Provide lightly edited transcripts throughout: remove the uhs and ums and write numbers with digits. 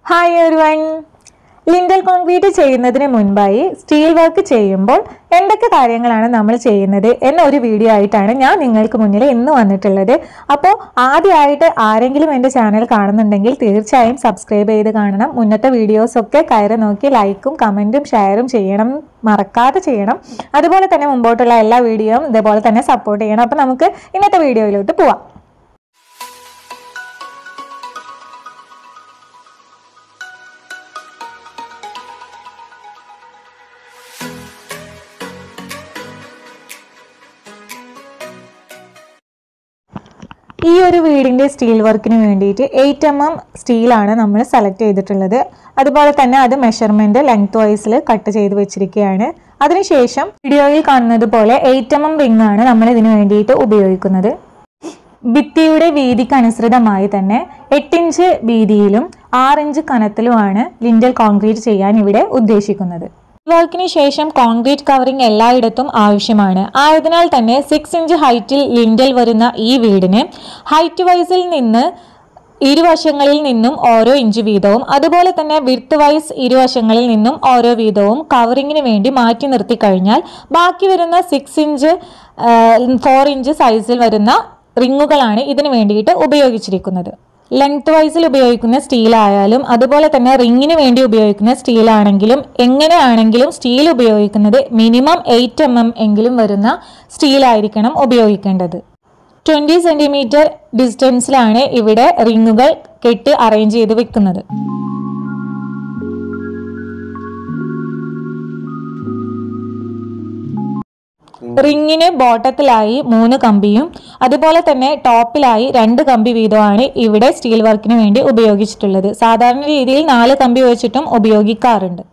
Hi everyone! Lintel concrete ചെയ്യുന്നതിന് മുൻപായി steel work ചെയ്യുമ്പോൾ എന്തൊക്കെ കാര്യങ്ങളാണ് നമ്മൾ ചെയ്യുന്നത് എന്ന ഒരു വീഡിയോ ആയിട്ടാണ് ഞാൻ നിങ്ങൾക്ക് മുന്നിൽ ഇന്ന് വന്നിട്ടുള്ളത്. അപ്പോൾ ആദ്യമായിട്ട് ആരെങ്കിലും എൻ്റെ ചാനൽ കാണുന്നുണ്ടെങ്കിൽ തീർച്ചയായും സബ്സ്ക്രൈബ് ചെയ്ത് കാണണം. മുന്നത്തെ വീഡിയോസ് ഒക്കെ കയറി നോക്കി ലൈക്കും കമൻറ്റും ഷെയറും ചെയ്യണം, മറക്കാതെ ചെയ്യണം. അതുപോലെ തന്നെ മുമ്പോട്ടുള്ള എല്ലാ വീഡിയോയും ഇതേപോലെ തന്നെ സപ്പോർട്ട് ചെയ്യണം. അപ്പോൾ നമുക്ക് ഇന്നത്തെ വീഡിയോയിലോട്ട് പോവാം. ഈ ഒരു വീടിന്റെ സ്റ്റീൽ വർക്കിന് വേണ്ടിയിട്ട് 8 mm സ്റ്റീലാണ് നമ്മൾ സെലക്ട് ചെയ്തിട്ടുള്ളത്. അതുപോലെ തന്നെ അത് മെഷർമെന്റ് ലെങ്ത് വൈസിൽ കട്ട് ചെയ്ത് വെച്ചിരിക്കുകയാണ്. അതിനുശേഷം വീഡിയോയിൽ കാണുന്നത് പോലെ 8 mm റിംഗ് ആണ് നമ്മൾ ഇതിനു വേണ്ടിയിട്ട് ഉപയോഗിക്കുന്നത്. ഭിത്തിയുടെ വീതിക്ക് അനുസൃതമായി തന്നെ 8 ഇഞ്ച് വീതിയിലും 6 ഇഞ്ച് കനത്തിലുമാണ് ലിൻഡൽ കോൺക്രീറ്റ് ചെയ്യാൻ ഇവിടെ ഉദ്ദേശിക്കുന്നത്. വർക്കിന് ശേഷം കോൺക്രീറ്റ് കവറിംഗ് എല്ലായിടത്തും ആവശ്യമാണ്. ആയതിനാൽ തന്നെ 6 ഇഞ്ച് ഹൈറ്റിൽ ലിൻഡൽ വരുന്ന ഈ വീടിന് ഹൈറ്റ് വൈസിൽ നിന്ന് ഇരുവശങ്ങളിൽ നിന്നും ഓരോ ഇഞ്ച് വീതവും അതുപോലെ തന്നെ വിഡ്ത്ത് വൈസ് ഇരുവശങ്ങളിൽ നിന്നും ഓരോ വീതവും കവറിങ്ങിന് വേണ്ടി മാറ്റി നിർത്തി കഴിഞ്ഞാൽ ബാക്കി വരുന്ന 6 ഇഞ്ച് 4 ഇഞ്ച് സൈസിൽ വരുന്ന റിങ്ങുകളാണ് ഇതിനു വേണ്ടിയിട്ട് ഉപയോഗിച്ചിരിക്കുന്നത്. ലെങ്ത് വൈസിൽ ഉപയോഗിക്കുന്ന സ്റ്റീൽ ആയാലും അതുപോലെ തന്നെ റിങ്ങിന് വേണ്ടി ഉപയോഗിക്കുന്ന സ്റ്റീൽ ആണെങ്കിലും എങ്ങനെയാണെങ്കിലും സ്റ്റീൽ ഉപയോഗിക്കുന്നത് മിനിമം 8 mm എങ്കിലും വരുന്ന സ്റ്റീൽ ആയിരിക്കണം ഉപയോഗിക്കേണ്ടത്. 20 സെന്റിമീറ്റർ ഡിസ്റ്റൻസിലാണ് ഇവിടെ റിങ്ങുകൾ കെട്ടി അറേഞ്ച് ചെയ്ത് വെക്കുന്നത്. റിങ്ങിന് ബോട്ടത്തിലായി 3 കമ്പിയും അതുപോലെ തന്നെ ടോപ്പിലായി 2 കമ്പി വീതമാണ് ഇവിടെ സ്റ്റീൽ വർക്കിന് വേണ്ടി ഉപയോഗിച്ചിട്ടുള്ളത്. സാധാരണ രീതിയിൽ 4 കമ്പി വെച്ചിട്ടും ഉപയോഗിക്കാറുണ്ട്.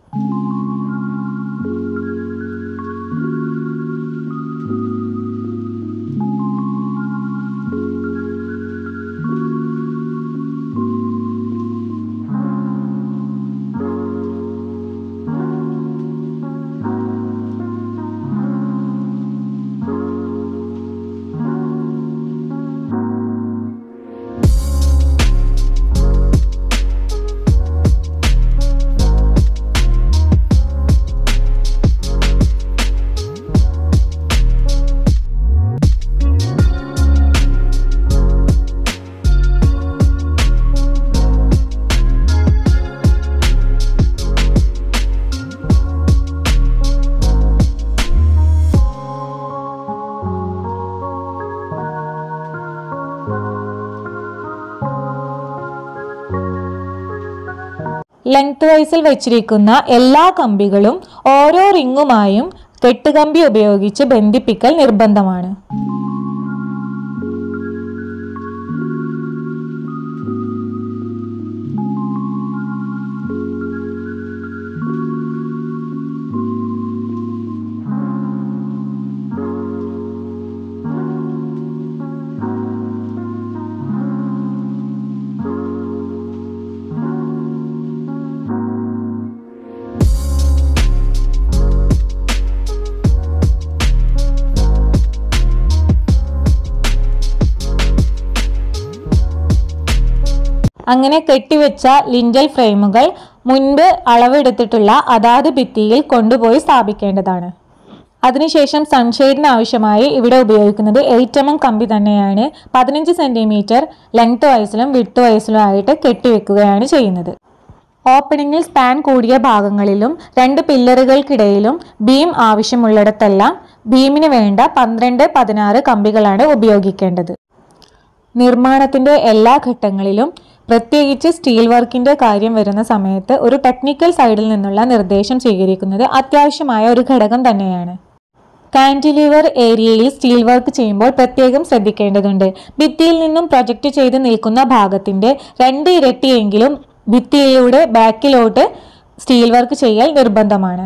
ലെങ്ത് വൈസിൽ വെച്ചിരിക്കുന്ന എല്ലാ കമ്പികളും ഓരോ റിങ്ങുമായും കെട്ടുകമ്പി ഉപയോഗിച്ച് ബന്ധിപ്പിക്കൽ നിർബന്ധമാണ്. അങ്ങനെ കെട്ടിവെച്ച ലിൻഡൽ ഫ്രെയിമുകൾ മുൻപ് അളവെടുത്തിട്ടുള്ള അതാത് ഭിത്തിയിൽ കൊണ്ടുപോയി സ്ഥാപിക്കേണ്ടതാണ്. അതിനുശേഷം സൺഷെയ്ഡിന് ആവശ്യമായി ഇവിടെ ഉപയോഗിക്കുന്നത് 8 mm കമ്പി തന്നെയാണ്. 15 സെന്റിമീറ്റർ ലെങ്ത് വൈസിലും വിഡ്ത്ത് വൈസിലും ആയിട്ട് കെട്ടിവെക്കുകയാണ് ചെയ്യുന്നത്. ഓപ്പണിങ്ങിൽ സ്പാൻ കൂടിയ ഭാഗങ്ങളിലും 2 പില്ലറുകൾക്കിടയിലും ബീം ആവശ്യമുള്ളിടത്തെല്ലാം ബീമിന് വേണ്ട 12-16 കമ്പികളാണ് ഉപയോഗിക്കേണ്ടത്. നിർമ്മാണത്തിന്റെ എല്ലാ ഘട്ടങ്ങളിലും പ്രത്യേകിച്ച് സ്റ്റീൽ വർക്കിന്റെ കാര്യം വരുന്ന സമയത്ത് ഒരു ടെക്നിക്കൽ സൈഡിൽ നിന്നുള്ള നിർദ്ദേശം സ്വീകരിക്കുന്നത് അത്യാവശ്യമായ ഒരു ഘടകം തന്നെയാണ്. കാന്റിലിവർ ഏരിയയിൽ സ്റ്റീൽ വർക്ക് ചെയ്യുമ്പോൾ പ്രത്യേകം ശ്രദ്ധിക്കേണ്ടതുണ്ട്. ഭിത്തിയിൽ നിന്നും പ്രൊജക്റ്റ് ചെയ്ത് നിൽക്കുന്ന ഭാഗത്തിന്റെ 2 ഇരട്ടിയെങ്കിലും ഭിത്തിയിലൂടെ ബാക്കിലോട്ട് സ്റ്റീൽ വർക്ക് ചെയ്യൽ നിർബന്ധമാണ്.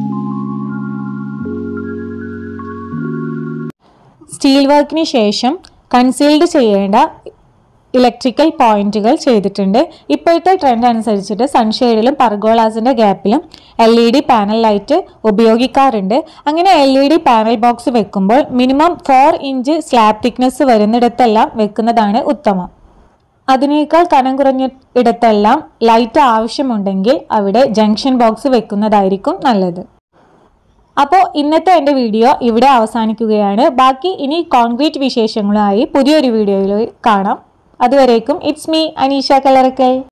സ്റ്റീൽ വർക്കിന് ശേഷം കൺസീൽഡ് ചെയ്യേണ്ട ഇലക്ട്രിക്കൽ പോയിന്റുകൾ ചെയ്തിട്ടുണ്ട്. ഇപ്പോഴത്തെ ട്രെൻഡ് അനുസരിച്ചിട്ട് സൺഷെയ്ഡിലും പർഗോളാസിന്റെ ഗ്യാപ്പിലും LED പാനൽ ലൈറ്റ് ഉപയോഗിക്കാറുണ്ട്. അങ്ങനെ LED പാനൽ ബോക്സ് വെക്കുമ്പോൾ മിനിമം 4 ഇഞ്ച് സ്ലാബ് തിക്നെസ് വരുന്നിടത്തെല്ലാം വെക്കുന്നതാണ് ഉത്തമം. അതിനേക്കാൾ കനം കുറഞ്ഞ ഇടത്തെല്ലാം ലൈറ്റ് ആവശ്യമുണ്ടെങ്കിൽ അവിടെ ജംഗ്ഷൻ ബോക്സ് വെക്കുന്നതായിരിക്കും നല്ലത്. അപ്പോൾ ഇന്നത്തെ എൻ്റെ വീഡിയോ ഇവിടെ അവസാനിക്കുകയാണ്. ബാക്കി ഇനി കോൺക്രീറ്റ് വിശേഷങ്ങളുമായി പുതിയൊരു വീഡിയോയിൽ കാണാം. അതുവരേക്കും ഇറ്റ്സ് മീ അനീഷ കല്ലറക്കൽ.